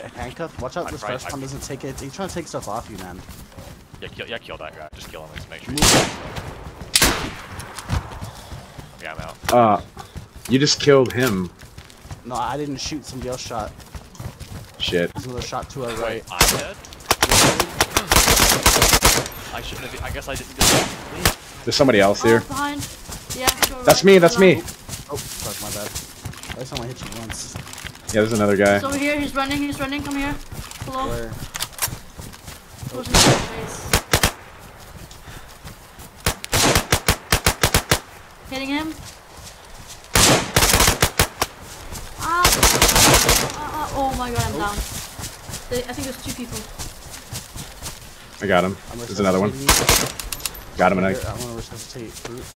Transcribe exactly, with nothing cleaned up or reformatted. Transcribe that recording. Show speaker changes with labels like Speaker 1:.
Speaker 1: get handcuffed. Watch out,
Speaker 2: I'm
Speaker 1: this
Speaker 2: right,
Speaker 1: first one doesn't take it. He's trying to take stuff off you, man.
Speaker 2: Yeah, kill, yeah, kill that guy. Just kill him. Let's make sure. Yeah, I'm out.
Speaker 3: Uh, you just killed him.
Speaker 1: No, I didn't shoot. Somebody else shot.
Speaker 3: Shit.
Speaker 1: There's another shot to our right.
Speaker 2: Wait, I'm dead? I shouldn't have. I guess I didn't get
Speaker 3: There's somebody else
Speaker 4: Oh,
Speaker 3: here.
Speaker 4: behind. Yeah, go
Speaker 3: That's
Speaker 4: right.
Speaker 3: me. That's me.
Speaker 1: Oh, fuck, my bad. At least I only hit you once.
Speaker 3: Yeah, there's another guy.
Speaker 4: He's over here. He's running. He's running. Come here. Hello.
Speaker 1: Where?
Speaker 4: Close in his face. Hitting him. Ah. Ah, ah, oh my god, I'm down. They, I think there's two people.
Speaker 3: I got him. There's another one. Got him and I.
Speaker 1: I want to resuscitate fruit.